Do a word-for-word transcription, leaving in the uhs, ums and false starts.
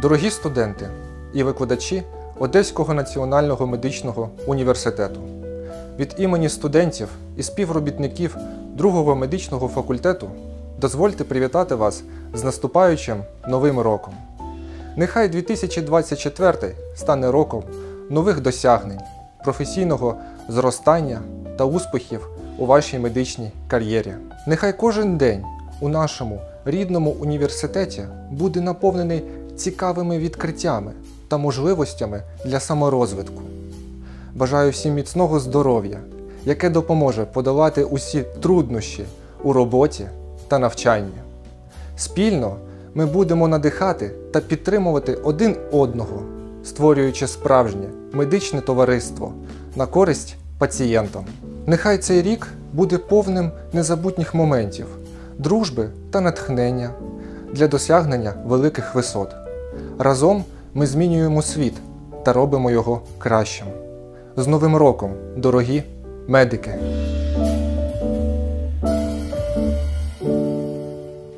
Дорогі студенти і викладачі Одеського національного медичного університету, від імені студентів і співробітників другого медичного факультету дозвольте привітати вас з наступаючим Новим роком. Нехай дві тисячі двадцять четвертий стане роком нових досягнень, професійного зростання та успіхів у вашій медичній кар'єрі. Нехай кожен день у нашому рідному університеті буде наповнений цікавими відкриттями та можливостями для саморозвитку. Бажаю всім міцного здоров'я, яке допоможе подолати усі труднощі у роботі та навчанні. Спільно ми будемо надихати та підтримувати один одного, створюючи справжнє медичне товариство на користь пацієнтам. Нехай цей рік буде повним незабутніх моментів, дружби та натхнення для досягнення великих висот. Разом ми змінюємо світ та робимо його кращим. З Новим роком, дорогі медики!